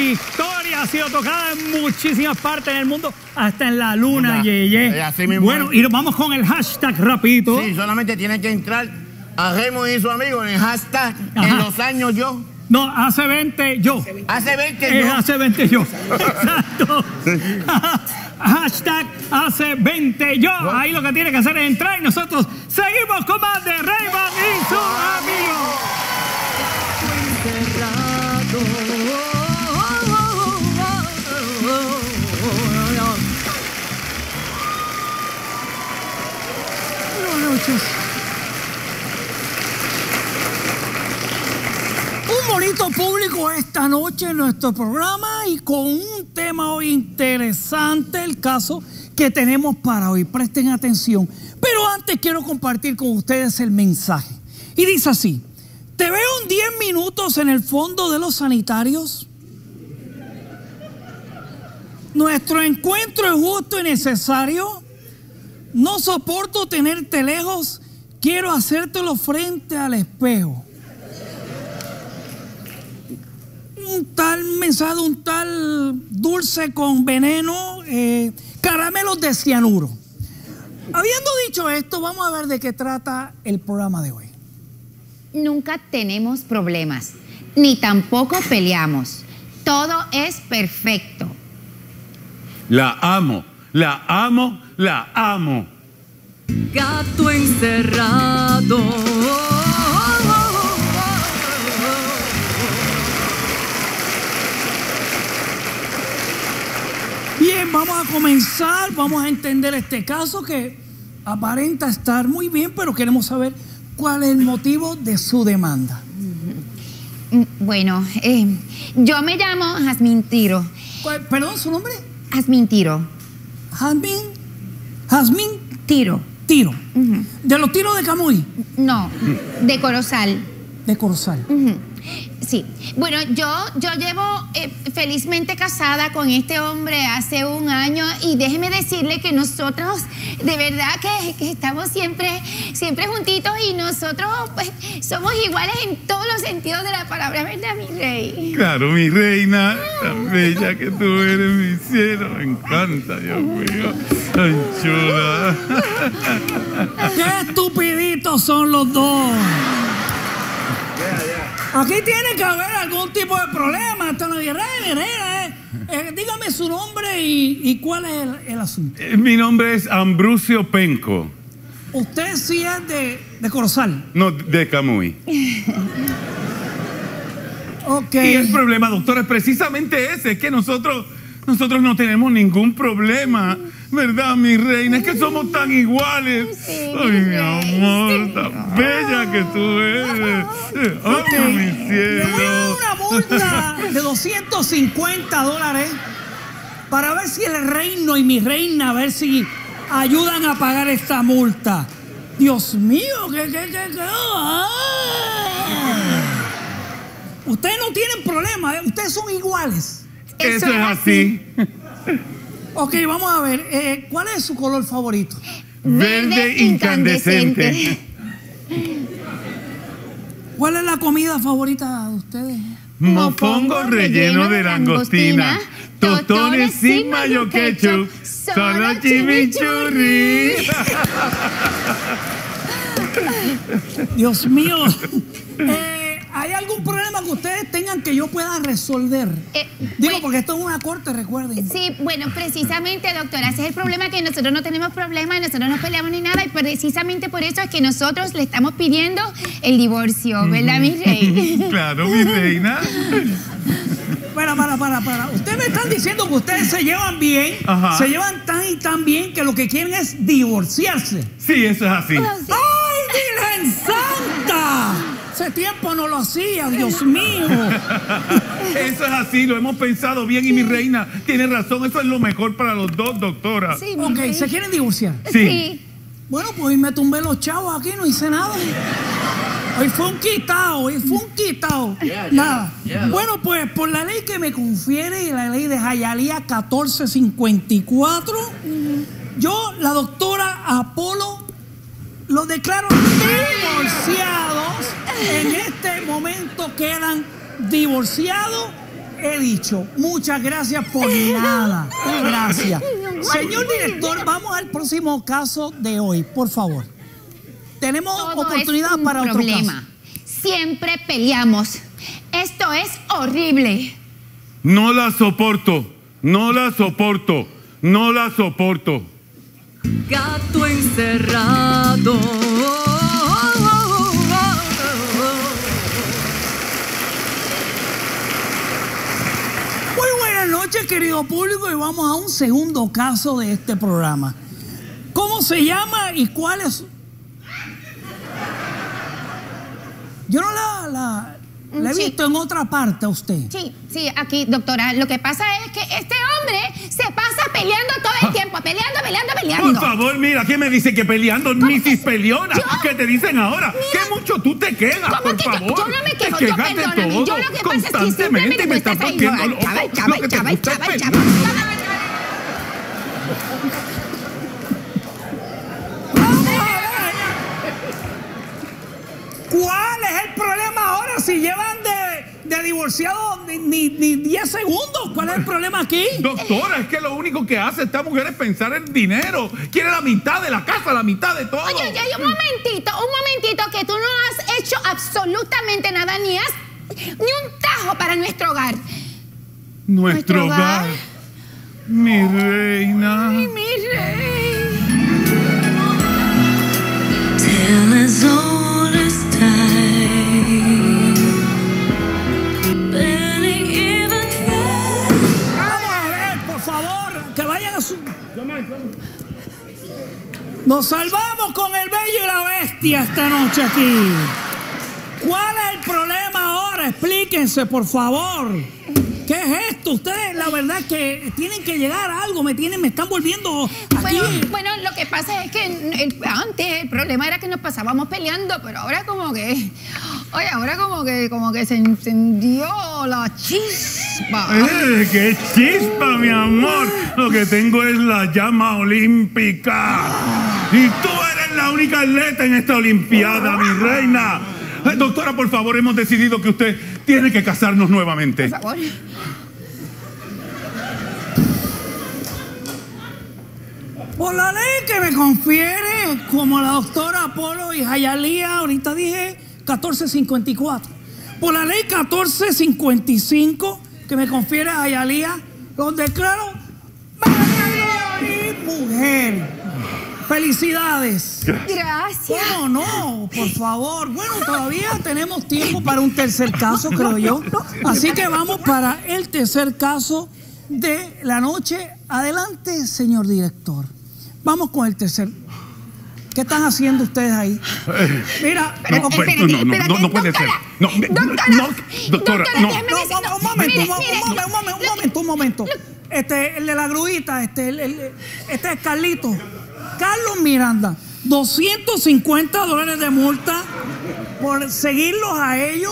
historia ha sido tocada en muchísimas partes del mundo, hasta en la luna, Yeye. Así mismo. Bueno, y vamos con el hashtag rapidito. Sí, solamente tiene que entrar a Raymond y su amigo en el hashtag en los años yo. No, hace 20 yo. Hace 20 yo. Hace 20 yo. Exacto. Hashtag hace 20 yo. Ahí lo que tiene que hacer es entrar y nosotros seguimos con más de Raymond y su amigo. Buenas noches. Un bonito público esta noche en nuestro programa y con un tema hoy interesante, el caso que tenemos para hoy. Presten atención. Pero antes quiero compartir con ustedes el mensaje. Y dice así: ¿te veo en 10 minutos en el fondo de los sanitarios? Nuestro encuentro es justo y necesario. No soporto tenerte lejos. Quiero hacértelo frente al espejo. Un tal mensaje, un tal dulce con veneno, caramelos de cianuro. Habiendo dicho esto, vamos a ver de qué trata el programa de hoy. Nunca tenemos problemas, ni tampoco peleamos. Todo es perfecto. La amo, la amo, la amo. Gato encerrado. Bien, vamos a comenzar, vamos a entender este caso que aparenta estar muy bien, pero queremos saber cuál es el motivo de su demanda. Bueno, yo me llamo Jazmín Tiro. ¿Perdón, su nombre? Jazmín Tiro. Jazmín Tiro. Tiro. ¿De los tiros de Camuy? No, de Corozal. De Corozal. Sí. Bueno, yo llevo felizmente casada con este hombre hace un año y déjeme decirle que nosotros de verdad que estamos siempre juntitos y nosotros pues somos iguales en todos los sentidos de la palabra, ¿verdad, mi rey? Claro, mi reina, tan bella que tú eres, mi cielo, me encanta, Dios mío. Ay, chula. ¡Qué estupiditos son los dos! Aquí tiene que haber algún tipo de problema. Dígame su nombre y cuál es el asunto. Mi nombre es Ambrosio Penco. Usted sí es de Corozal. No, de Camuy. Ok. Y el problema, doctora, es precisamente ese, es que nosotros no tenemos ningún problema, ¿verdad, mi reina? Es que somos tan iguales. Sí, ay, mi amor, tan bella que tú eres. Ay, mi Le voy a dar cielo. una multa de $250 para ver si el reino y mi reina, a ver si ayudan a pagar esta multa. Dios mío, ¿qué? Ustedes no tienen problema, ustedes son iguales. Eso es así. Ok, vamos a ver, ¿cuál es su color favorito? Verde incandescente. ¿Cuál es la comida favorita de ustedes? Mofongo relleno de langostina, tostones sin mayo ketchup, solo chimichurri. Dios mío. ¿Hay algún problema que ustedes tengan que yo pueda resolver? Digo, porque esto es una corte, recuerden. Sí, bueno, precisamente, doctora, ese es el problema, que nosotros no tenemos problema, nosotros no peleamos ni nada, y precisamente por eso es que nosotros le estamos pidiendo el divorcio, ¿verdad, mi rey? Claro, mi reina. Para. Ustedes me están diciendo que ustedes se llevan bien, Ajá. se llevan tan y tan bien que lo que quieren es divorciarse. Sí, eso es así. ¡Ay, Virgen Santa! Hace tiempo no lo hacía, Dios mío. Eso es así, lo hemos pensado bien y mi reina tiene razón, eso es lo mejor para los dos, doctora. Sí, Ok, ¿se quieren divorciar? Sí. Bueno, pues hoy me tumbé los chavos aquí, no hice nada. Hoy fue un quitado, nada. Bueno, pues por la ley que me confiere, la ley de Hialeah 1454, yo, la doctora Apolo, los declaro divorciados. En este momento quedan divorciados he dicho. Muchas gracias por nada. Gracias. Señor director, vamos al próximo caso de hoy, por favor. Tenemos oportunidad para otro caso. Siempre peleamos. Esto es horrible. No la soporto. No la soporto. No la soporto. Gato encerrado. Muy buenas noches, querido público, y vamos a un segundo caso de este programa. ¿Cómo se llama y cuál es? Yo no la he visto en otra parte a usted. Sí, aquí, doctora. Lo que pasa es que este hombre se pasa peleando todo el tiempo. Peleando. Por favor, mira, ¿qué me dice que peleando? Mrs. Peleona. ¿Qué te dicen ahora? ¿Qué mucho tú te quejas, por favor? Yo no me quejo, te quejas de todo, yo lo que pasa es que constantemente, simplemente me estás volviendo loco. ¿Cuál es el problema ahora si llevan de divorciado ni 10 segundos? ¿Cuál es el problema aquí? Doctora, es que lo único que hace esta mujer es pensar en dinero. Quiere la mitad de la casa, la mitad de todo. Oye, un momentito, que tú no has hecho absolutamente nada, ni un tajo para nuestro hogar. ¿Nuestro hogar? Mi reina. Ay, mi rey. Tell us all is Vamos a ver, por favor, que vayan a su... Nos salvamos con el bello y la bestia esta noche aquí. ¿Cuál es el problema ahora? Explíquense, por favor. ¿Qué es esto? Ustedes, la verdad, que tienen que llegar a algo. Me están volviendo aquí. Bueno, lo que pasa es que antes el problema era que nos pasábamos peleando, pero ahora como que... Oye, ahora como que se encendió la chispa. ¡Qué chispa, mi amor! Lo que tengo es la llama olímpica. Y tú eres la única atleta en esta olimpiada, mi reina. Doctora, por favor, hemos decidido que usted tiene que casarnos nuevamente. Por favor. Por la ley que me confiere, como la doctora Apolo y Jayalía, ahorita dije 1454. Por la ley 1455 que me confiere a Jayalía, los declaro marido y mujer. ¡Felicidades! Gracias. ¿Cómo no? Por favor. Bueno, todavía tenemos tiempo para un tercer caso, creo yo. Así que vamos para el tercer caso de la noche. Adelante, señor director. Vamos con el tercer. ¿Qué están haciendo ustedes ahí? Mira, no puede ser. Doctora, no. Un momento. El de la gruita, este es Carlito. Carlos Miranda, $250 de multa por seguirlos a ellos.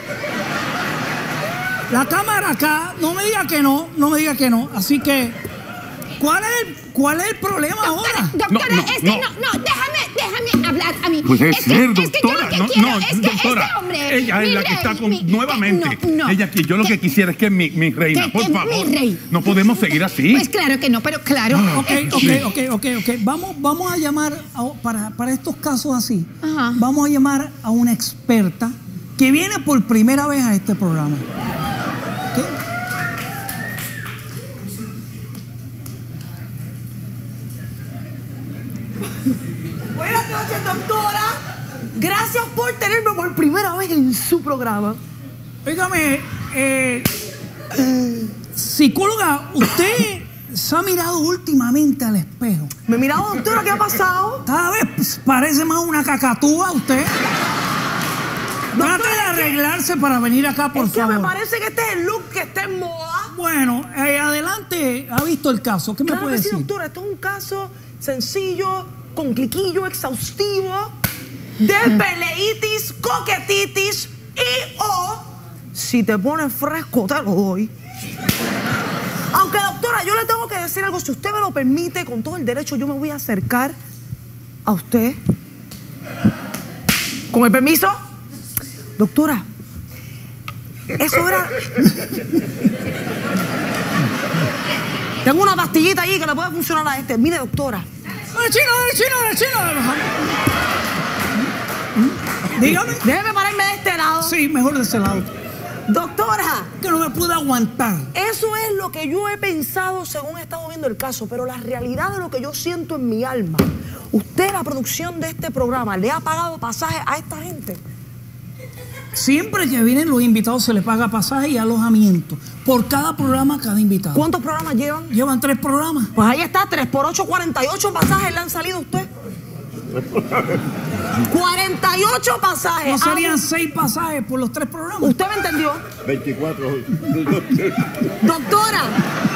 La cámara acá, no me diga que no. Así que, ¿cuál es el problema ahora? Doctora, déjame hablar a mí. Puede ser, doctora. Doctora, este hombre, ella es la que está nuevamente. Ella aquí, yo lo que quisiera es que mi reina, por favor. No podemos seguir así. Pues claro que no, pero claro. Ok. Vamos a llamar, para estos casos así, vamos a llamar a una experta que viene por primera vez a este programa. Buenas noches, doctora. Gracias por tenerme por primera vez en su programa. Óigame, psicóloga, usted se ha mirado últimamente al espejo. ¿Me he mirado, doctora? ¿Qué ha pasado? Cada vez parece más una cacatúa usted. Trate de arreglarse para venir acá, por favor. Me parece que este es el look que está en moda. Bueno, adelante, ha visto el caso. ¿Qué me puede decir? Sí, doctora, esto es un caso sencillo, con cliquillo exhaustivo, de peleitis, coquetitis y si te pones fresco, te lo doy. Aunque, doctora, yo le tengo que decir algo. Si usted me lo permite, con todo el derecho, yo me voy a acercar a usted. ¿Con el permiso? Doctora, Eso era... Tengo una pastillita ahí que le puede funcionar a este. Mire, doctora. Chino. Dígame. Déjeme pararme de este lado. Sí, mejor de ese lado. Doctora. Que no me pude aguantar. Eso es lo que yo he pensado según he estado viendo el caso, pero la realidad de lo que yo siento en mi alma. Usted, la producción de este programa, ¿le ha pagado pasaje a esta gente? Siempre que vienen los invitados se les paga pasaje y alojamiento. Por cada programa, cada invitado. ¿Cuántos programas llevan? Llevan 3 programas. Pues ahí está, 3 por 8, 48 pasajes le han salido a usted. 48 pasajes. ¿No serían 6 pasajes por los 3 programas? ¿Usted me entendió? 24. Doctora.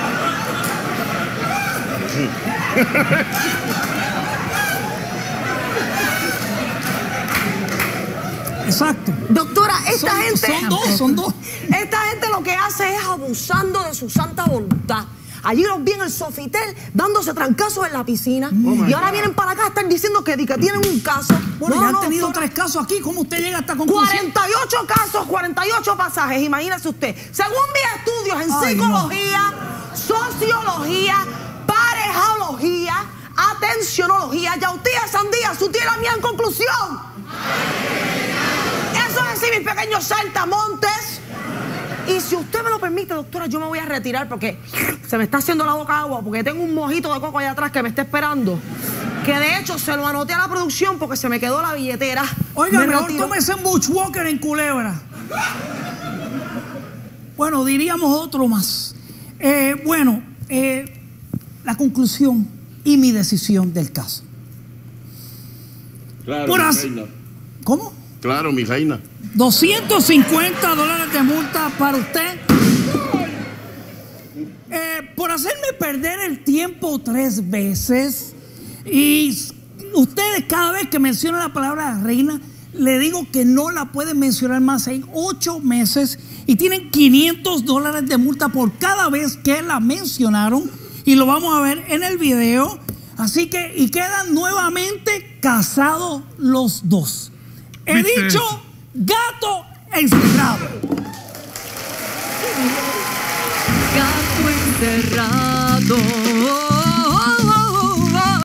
Exacto. Doctora, esta gente... Son dos. Esta gente lo que hace es abusando de su santa voluntad. Allí los vi en el Sofitel dándose trancazos en la piscina. Y ahora vienen para acá a estar diciendo que tienen un caso. Bueno, ya han tenido 3 casos aquí. ¿Cómo usted llega a esta conclusión? 48 casos, 48 pasajes. Imagínese usted. Según mis estudios en psicología, sociología, parejalogía, atencionología, yautía, sandía, su tía y la mía en conclusión. Eso es así, mis pequeños saltamontes. Y si usted me lo permite, doctora, yo me voy a retirar porque se me está haciendo la boca agua, porque tengo un mojito de coco allá atrás que me está esperando. Que de hecho se lo anoté a la producción porque se me quedó la billetera. Oiga, mejor tómese un Bushwalker en Culebra. Bueno, diríamos otro más. La conclusión y mi decisión del caso. Claro, mi reina. ¿Cómo? Claro, mi reina. $250 de multa para usted. Por hacerme perder el tiempo 3 veces. Y ustedes cada vez que mencionan la palabra reina, le digo que no la pueden mencionar más en 8 meses. Y tienen $500 de multa por cada vez que la mencionaron. Y lo vamos a ver en el video. Así que, y quedan nuevamente casados los dos. He dicho gato encerrado. Gato encerrado.